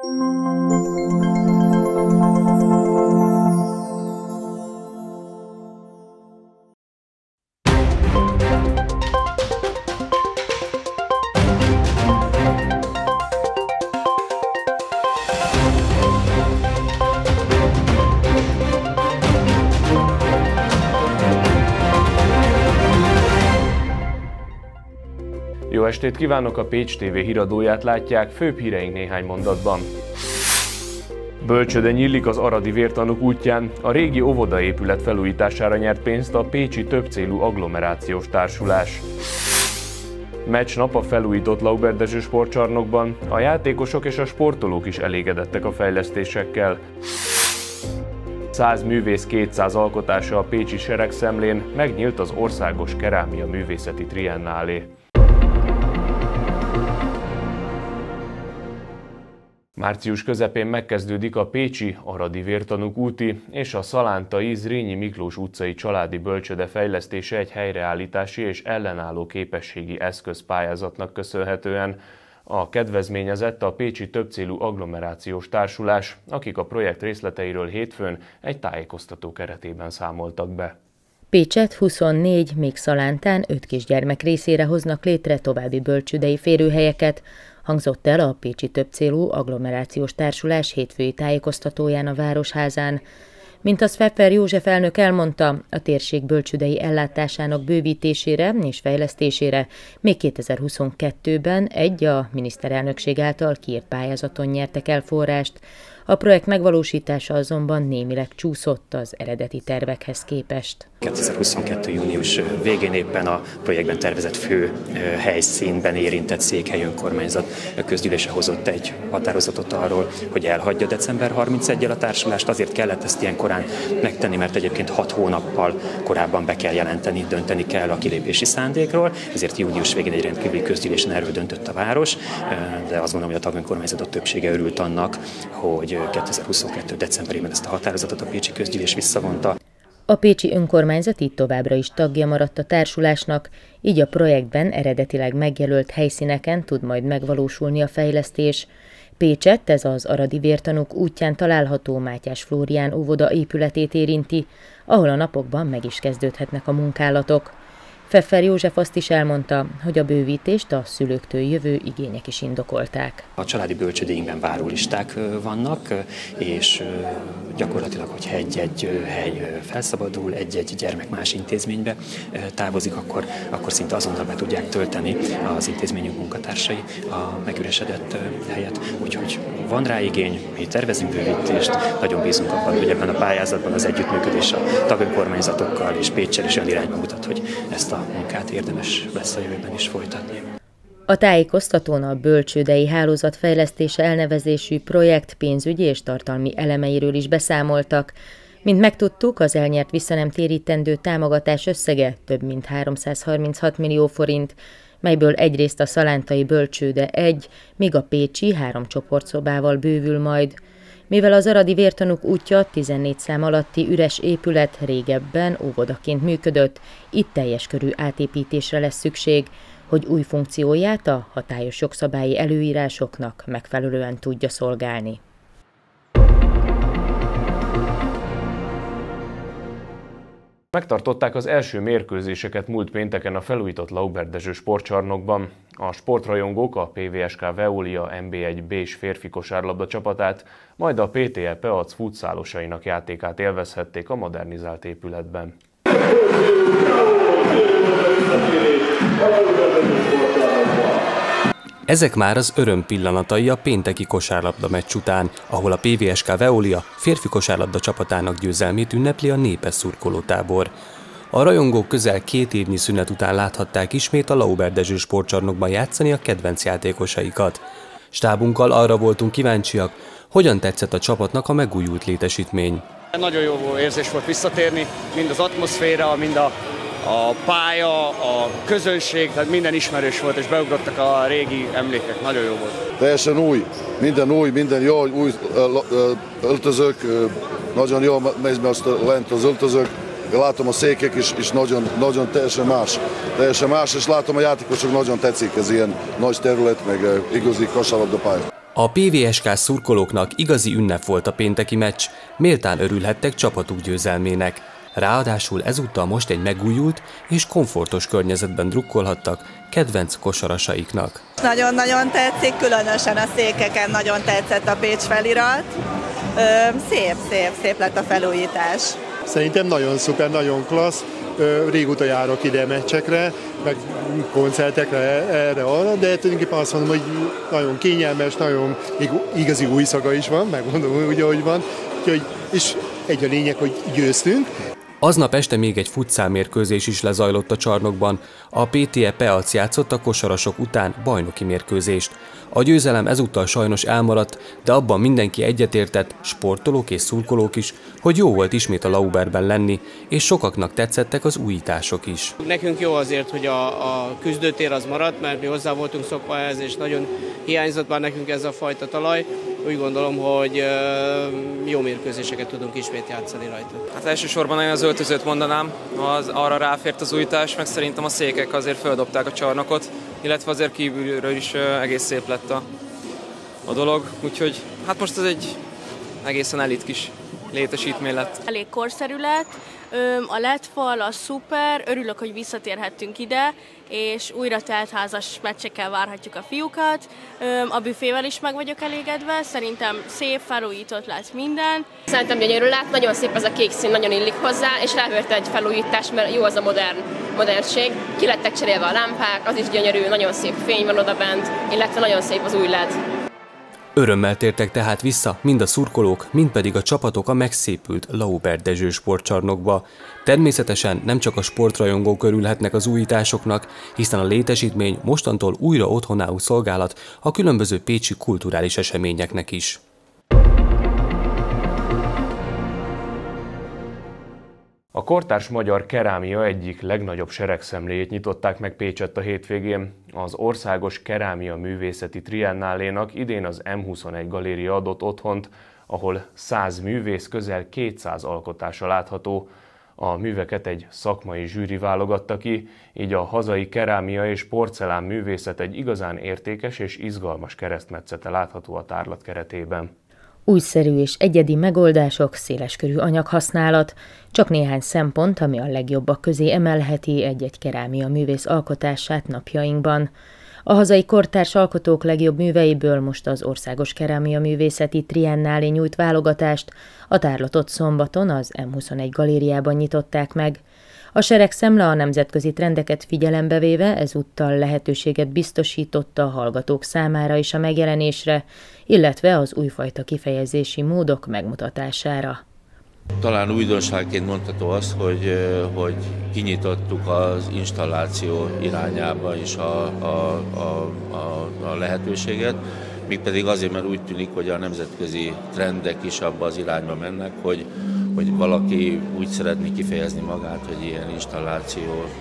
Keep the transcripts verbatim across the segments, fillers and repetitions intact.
Jó estét kívánok, a Pécs té vé híradóját látják, főbb híreink néhány mondatban. Bölcsőde nyílik az aradi vértanúk útján, a régi óvodaépület felújítására nyert pénzt a pécsi többcélú agglomerációs társulás. Meccsnap a felújított Lauber Dezső sportcsarnokban, a játékosok és a sportolók is elégedettek a fejlesztésekkel. száz művész kétszáz alkotása a pécsi seregszemlén, megnyílt az országos kerámia művészeti triennálé. Március közepén megkezdődik a pécsi aradi vértanúk úti és a szalántai Zrínyi Miklós utcai családi bölcsőde fejlesztése egy helyreállítási és ellenálló képességi eszközpályázatnak köszönhetően. A kedvezményezett a pécsi többcélú agglomerációs társulás, akik a projekt részleteiről hétfőn egy tájékoztató keretében számoltak be. Pécset huszonnégy, még Szalántán öt kisgyermek részére hoznak létre további bölcsődei férőhelyeket, hangzott el a pécsi többcélú agglomerációs társulás hétfői tájékoztatóján a Városházán. Mint azt Pfeffer József elnök elmondta, a térség bölcsődei ellátásának bővítésére és fejlesztésére még kétezer-huszonkettőben egy a miniszterelnökség által kiírt pályázaton nyertek el forrást. A projekt megvalósítása azonban némileg csúszott az eredeti tervekhez képest. kétezer-huszonkettő június végén éppen a projektben tervezett fő helyszínben érintett székhely önkormányzat közgyűlése hozott egy határozatot arról, hogy elhagyja december harmincegyedikével a társulást. Azért kellett ezt ilyen korán megtenni, mert egyébként hat hónappal korábban be kell jelenteni, dönteni kell a kilépési szándékról, ezért június végén egy rendkívüli közgyűlésen erről döntött a város, de azt gondolom, hogy a tagönkormányzatok többsége örült annak, hogy kétezer-huszonkettő decemberében ezt a határozatot a pécsi közgyűlés visszavonta. A pécsi önkormányzat így továbbra is tagja maradt a társulásnak, így a projektben eredetileg megjelölt helyszíneken tud majd megvalósulni a fejlesztés. Pécset ez az aradi vértanúk útján található Mátyás Flórián óvoda épületét érinti, ahol a napokban meg is kezdődhetnek a munkálatok. Pfeffer József azt is elmondta, hogy a bővítést a szülőktől jövő igények is indokolták. A családi bölcsődeinkben várólisták vannak, és gyakorlatilag, hogyha egy-egy hely felszabadul, egy-egy gyermek más intézménybe távozik, akkor, akkor szinte azonnal be tudják tölteni az intézményünk munkatársai a megüresedett helyet. Úgyhogy van rá igény, mi tervezünk bővítést, nagyon bízunk abban, hogy ebben a pályázatban az együttműködés a tagönkormányzatokkal és Péccsel is olyan irányba mutat, hogy ezt a munkát érdemes lesz a jövőben is folytatni. A tájékoztatón a bölcsődei hálózat fejlesztése elnevezésű projekt pénzügyi és tartalmi elemeiről is beszámoltak. Mint megtudtuk, az elnyert visszanemtérítendő támogatás összege több mint háromszázharminchat millió forint, melyből egyrészt a szalántai bölcsőde egy, míg a pécsi három csoportszobával bővül majd. Mivel az aradi vértanúk útja tizennégy szám alatti üres épület régebben óvodaként működött, itt teljes körű átépítésre lesz szükség, hogy új funkcióját a hatályos jogszabályi előírásoknak megfelelően tudja szolgálni. Megtartották az első mérkőzéseket múlt pénteken a felújított Lauber Dezső sportcsarnokban. A sportrajongók a pé vé es ká Veolia em bé egy bé-s férfi kosárlabda csapatát, majd a pé té e Peac futszálosainak játékát élvezhették a modernizált épületben. Ezek már az öröm pillanatai a pénteki kosárlabda meccs után, ahol a pé vé es ká Veolia férfi kosárlabda csapatának győzelmét ünnepli a népes szurkolótábor. A rajongók közel két évnyi szünet után láthatták ismét a Lauber Dezső sportcsarnokban játszani a kedvenc játékosaikat. Stábunkkal arra voltunk kíváncsiak, hogyan tetszett a csapatnak a megújult létesítmény. Nagyon jó érzés volt visszatérni, mind az atmoszféra, mind a a pálya, a közönség, tehát minden ismerős volt, és beugrottak a régi emlékek, nagyon jó volt. Teljesen új, minden új, minden jó, új öltözők, nagyon jó néz be azt lent az öltözők, látom a székek is, is nagyon, nagyon teljesen más, teljesen más, és látom a játékosok nagyon tetszik ez ilyen nagy terület, meg igazi kosárlabdapálya. A pé vé es ká szurkolóknak igazi ünnep volt a pénteki meccs, méltán örülhettek csapatuk győzelmének. Ráadásul ezúttal most egy megújult és komfortos környezetben drukkolhattak kedvenc kosarasaiknak. Nagyon-nagyon tetszik, különösen a székeken nagyon tetszett a Pécs felirat. Szép, szép, szép lett a felújítás. Szerintem nagyon szuper, nagyon klassz. Régóta járok ide meccsekre, meg koncertekre, erre-arra, de tulajdonképpen azt mondom, hogy nagyon kényelmes, nagyon igazi új szaga is van, megmondom úgy, ahogy van. Úgyhogy, és egy a lényeg, hogy győztünk. Aznap este még egy futszálmérkőzés is lezajlott a csarnokban. A pé té e Peac játszott a kosarasok után bajnoki mérkőzést. A győzelem ezúttal sajnos elmaradt, de abban mindenki egyetértett, sportolók és szurkolók is, hogy jó volt ismét a Lauberben lenni, és sokaknak tetszettek az újítások is. Nekünk jó azért, hogy a, a küzdőtér az maradt, mert mi hozzá voltunk szokva ehhez, és nagyon hiányzott már nekünk ez a fajta talaj. Úgy gondolom, hogy jó mérkőzéseket tudunk ismét játszani rajta. Hát elsősorban én az öltözőt mondanám, az, arra ráfért az újítás, meg szerintem a székek azért földobták a csarnokot, illetve azért kívülről is egész szép lett a, a dolog, úgyhogy hát most ez egy egészen elit kis létesítmény lett. Elég korszerű lett, a ledfal, a szuper, örülök, hogy visszatérhettünk ide, és újra teltházas meccsekkel várhatjuk a fiúkat. A büfével is meg vagyok elégedve, szerintem szép, felújított lett minden. Szerintem gyönyörű lett, nagyon szép ez a kék szín, nagyon illik hozzá, és ráfért egy felújítás, mert jó az a modern, modernség. Ki lettek cserélve a lámpák, az is gyönyörű, nagyon szép fény van odabent, illetve nagyon szép az új led. Örömmel tértek tehát vissza mind a szurkolók, mind pedig a csapatok a megszépült Lauber Dezső sportcsarnokba. Természetesen nem csak a sportrajongók örülhetnek az újításoknak, hiszen a létesítmény mostantól újra otthonául szolgálat a különböző pécsi kulturális eseményeknek is. A kortárs magyar kerámia egyik legnagyobb seregszemléjét nyitották meg Pécsett a hétvégén. Az Országos Kerámia Művészeti Triennálénak idén az M huszonegy galéria adott otthont, ahol száz művész közel kétszáz alkotása látható. A műveket egy szakmai zsűri válogatta ki, így a hazai kerámia és porcelán művészet egy igazán értékes és izgalmas keresztmetszete látható a tárlat keretében. Újszerű és egyedi megoldások, széleskörű anyaghasználat, csak néhány szempont, ami a legjobbak közé emelheti egy-egy kerámia művész alkotását napjainkban. A hazai kortárs alkotók legjobb műveiből most az Országos Kerámia Művészeti Triennálé nyújt válogatást, a tárlatot szombaton az M huszonegy galériában nyitották meg. A seregszemle a nemzetközi trendeket figyelembe véve ezúttal lehetőséget biztosította a hallgatók számára is a megjelenésre, illetve az újfajta kifejezési módok megmutatására. Talán újdonságként mondható az, hogy, hogy kinyitottuk az installáció irányába is a, a, a, a, a lehetőséget, mégpedig azért, mert úgy tűnik, hogy a nemzetközi trendek is abba az irányba mennek, hogy, hogy valaki úgy szeretné kifejezni magát, hogy ilyen installációt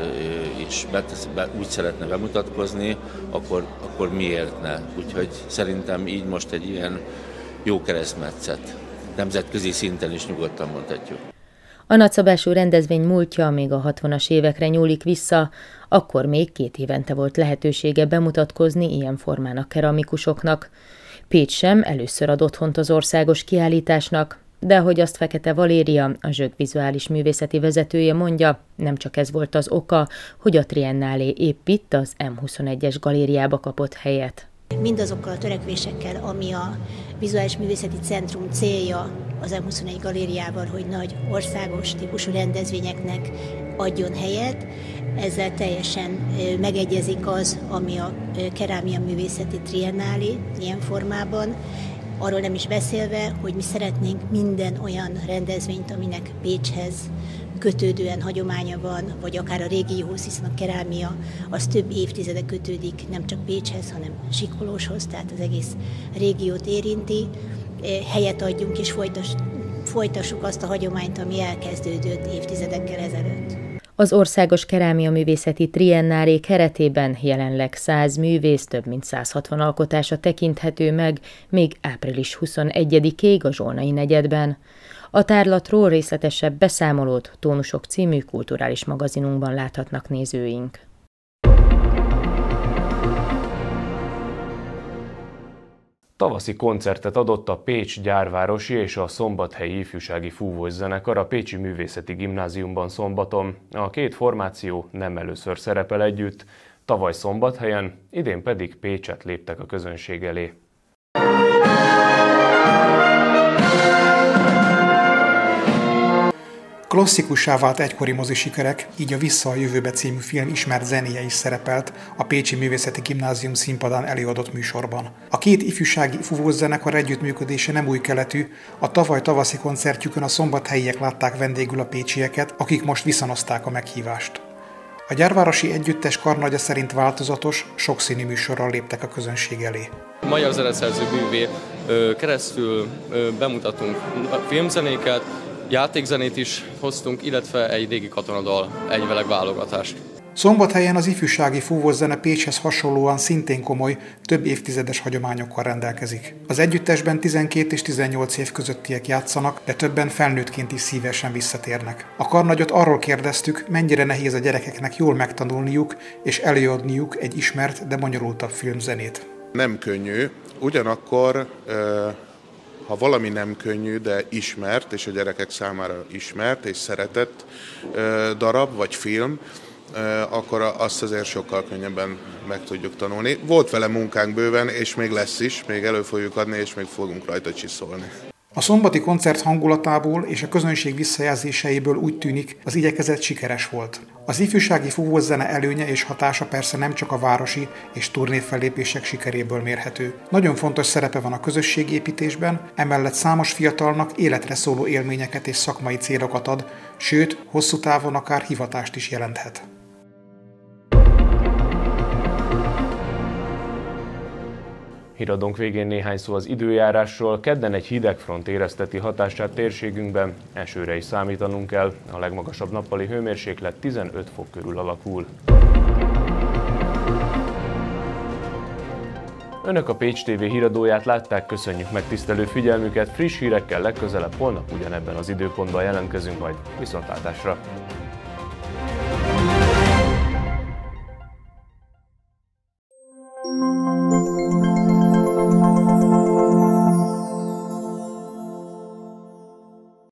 is betesz, be, úgy szeretne bemutatkozni, akkor, akkor miért ne? Úgyhogy szerintem így most egy ilyen jó keresztmetszet. Nemzetközi szinten is nyugodtan mondhatjuk. A nagyszabású rendezvény múltja még a hatvanas évekre nyúlik vissza, akkor még két évente volt lehetősége bemutatkozni ilyen formán a keramikusoknak. Pécs sem először ad otthont az országos kiállításnak, de ahogy azt Fekete Valéria, a Zsög vizuális művészeti vezetője mondja, nem csak ez volt az oka, hogy a Triennálé épp itt az M huszonegyes galériába kapott helyet. Mindazokkal a törekvésekkel, ami a Vizuális Művészeti Centrum célja az M huszonegy galériával, hogy nagy országos típusú rendezvényeknek adjon helyet, ezzel teljesen megegyezik az, ami a Kerámia Művészeti Triennálé ilyen formában, arról nem is beszélve, hogy mi szeretnénk minden olyan rendezvényt, aminek Pécshez kötődően hagyománya van, vagy akár a régióhoz, hiszen a kerámia az több évtizede kötődik nem csak Pécshez, hanem Sikolóshoz, tehát az egész régiót érinti. Helyet adjunk és folytassuk azt a hagyományt, ami elkezdődött évtizedekkel ezelőtt. Az Országos Kerámia Művészeti Triennálé keretében jelenleg száz művész, több mint száz hatvan alkotása tekinthető meg, még április huszonegyedikéig a Zsolnai negyedben. A tárlatról részletesebb beszámolót Tónusok című kulturális magazinunkban láthatnak nézőink. Tavaszi koncertet adott a Pécs gyárvárosi és a szombathelyi ifjúsági fúvószenekar a Pécsi Művészeti Gimnáziumban szombaton. A két formáció nem először szerepel együtt, tavaly Szombathelyen, idén pedig Pécset léptek a közönség elé. Klasszikussá vált egykori mozisikerek, így a Vissza a jövőbe című film ismert zenéje is szerepelt a Pécsi Művészeti Gimnázium színpadán előadott műsorban. A két ifjúsági fúvószenekar együttműködése nem új keletű, a tavaly tavaszi koncertjükön a szombathelyiek látták vendégül a pécsieket, akik most viszonozták a meghívást. A gyárvárosi együttes karnagya szerint változatos, sokszínű műsorral léptek a közönség elé. Magyar zeneszerző művé keresztül bemutatunk filmzenéket, játékzenét is hoztunk, illetve egy régi katonadal egyveleg válogatást. Szombathelyen az ifjúsági fúvószene Pécshez hasonlóan szintén komoly, több évtizedes hagyományokkal rendelkezik. Az együttesben tizenkét és tizennyolc év közöttiek játszanak, de többen felnőttként is szívesen visszatérnek. A karnagyot arról kérdeztük, mennyire nehéz a gyerekeknek jól megtanulniuk és előadniuk egy ismert, de bonyolultabb filmzenét. Nem könnyű, ugyanakkor ha valami nem könnyű, de ismert, és a gyerekek számára ismert és szeretett darab vagy film, akkor azt azért sokkal könnyebben meg tudjuk tanulni. Volt vele munkánk bőven, és még lesz is, még elő fogjuk adni, és még fogunk rajta csiszolni. A szombati koncert hangulatából és a közönség visszajelzéseiből úgy tűnik, az igyekezet sikeres volt. Az ifjúsági fúvószene előnye és hatása persze nem csak a városi és turnéfellépések sikeréből mérhető. Nagyon fontos szerepe van a közösségépítésben, emellett számos fiatalnak életre szóló élményeket és szakmai célokat ad, sőt, hosszú távon akár hivatást is jelenthet. Híradónk végén néhány szó az időjárásról. Kedden egy hideg front érezteti hatását térségünkben, esőre is számítanunk kell. A legmagasabb nappali hőmérséklet tizenöt fok körül alakul. Önök a Pécs té vé híradóját látták, köszönjük megtisztelő figyelmüket, friss hírekkel legközelebb holnap ugyanebben az időpontban jelentkezünk majd. Viszontlátásra! Thank you.